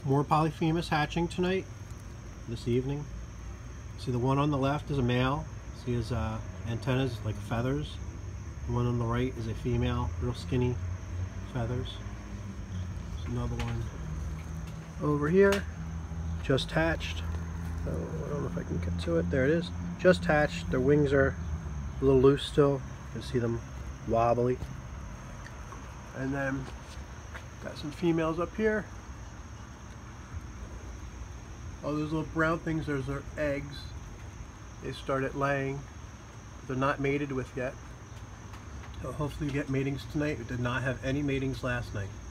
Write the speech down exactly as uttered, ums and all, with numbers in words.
More Polyphemus hatching tonight, this evening. See, the one on the left is a male. See his uh, antennas like feathers. The one on the right is a female, real skinny feathers. There's another one over here, just hatched. So I don't know if I can get to it. There it is, just hatched. Their wings are a little loose still. You can see them wobbly. And then got some females up here. Oh, those little brown things, those are eggs. They started laying. They're not mated with yet. So hopefully we get matings tonight. We did not have any matings last night.